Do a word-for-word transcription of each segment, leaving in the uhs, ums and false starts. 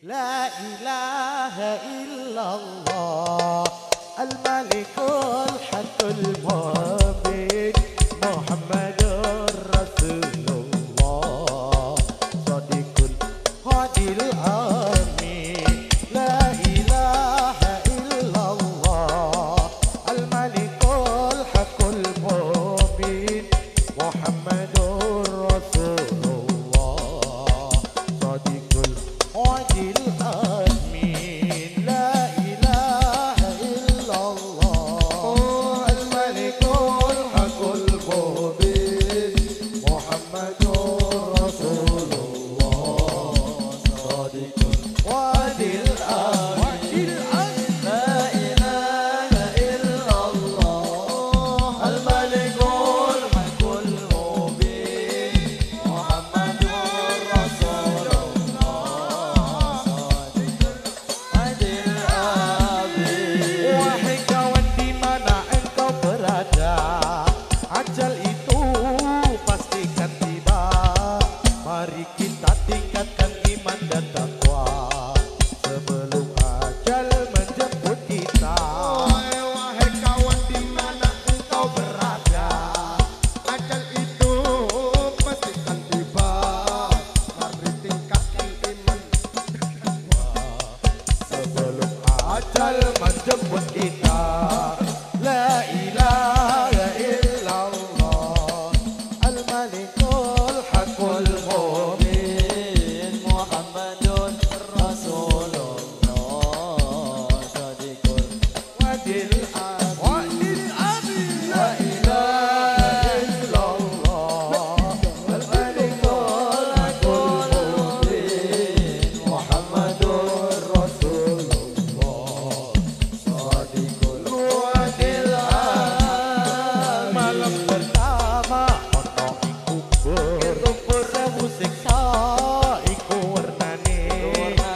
La ilaha illallah Al-Malikul Haqqul Mubin Muhammadur Rasulullah Sadiqul Hadil Amin La ilaha illallah Al-Malikul Haqqul Mubin Muhammadur Rasulullah Sadiqul Hadil Amin La ilaha illallah Al-Malikul Haqqul Mubin Muhammadur Rasulullah Sadiqul Hadil Amin La ilaha illallah Al-Malikul Haqqul Mubin Muhammadur Rasulullah Adil Amin. Wahai kawan di mana engkau berada, ajal itu pastikan tiba. Mari kita tingkatkan iman dan takwa sebelum ajal menjemput kita. Wahai kawan di mana engkau berada, ajal itu pastikan tiba. Mari tingkatkan iman sebelum ajal menjemput kita. La ilaha illallah Al-Malikul Haqqul Mubin Muhammadun Rasulullah Sadiqul Wadil Amin La ilaha illallah Al-Malikul Haqqul Mubin Muhammadur Rasulullah Sadiqul Wadil Amin. Malam pertama ono iku ber iku ber sewu siksa iku warnane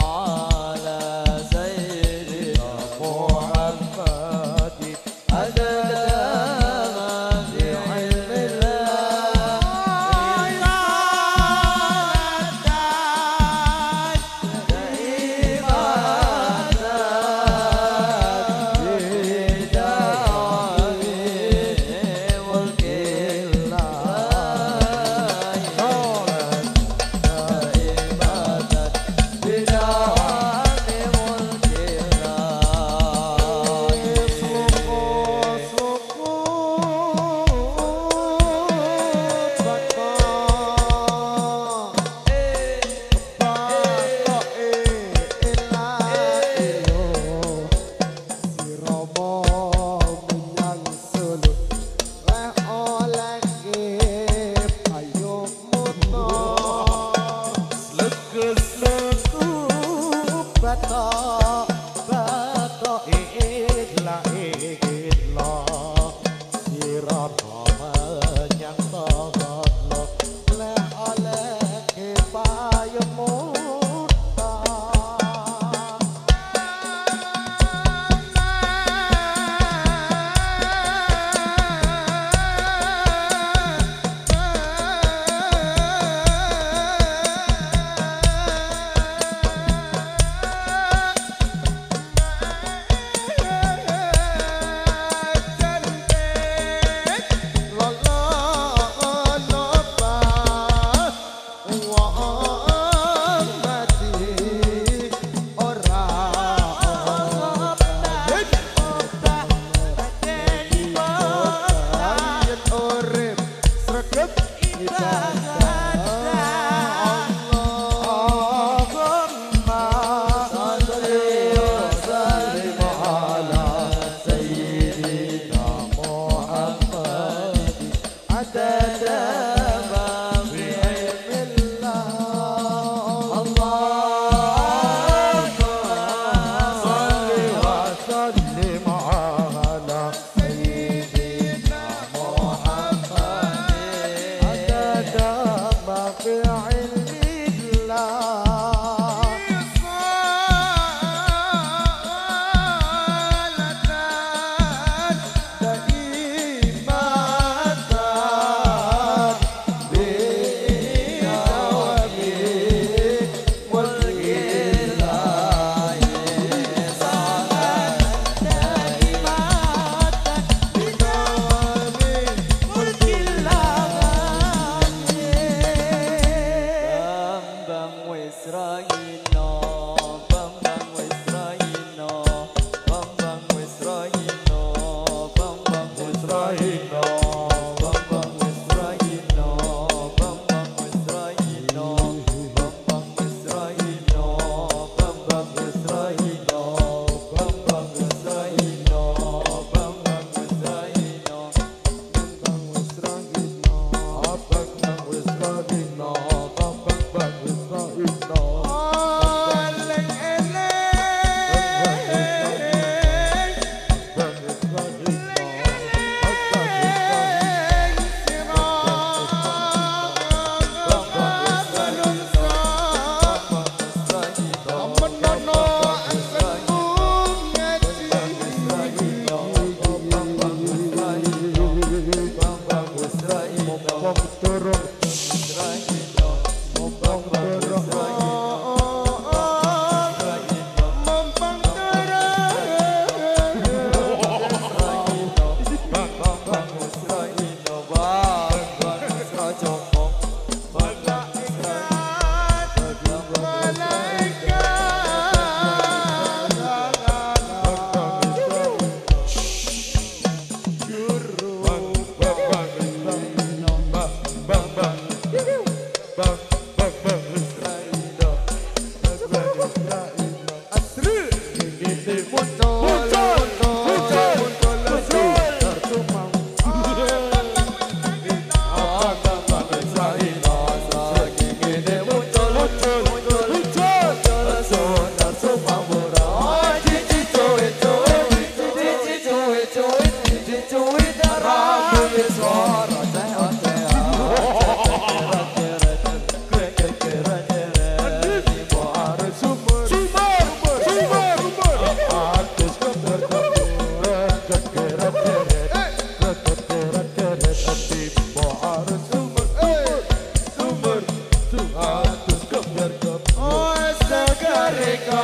Sumur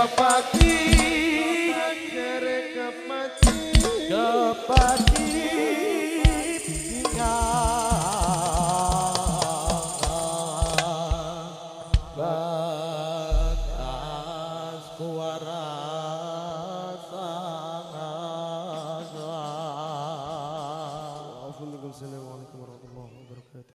kepati jere kepati kepati bagas kuara sangat. Assalamualaikum warahmatullahi wabarakatuh.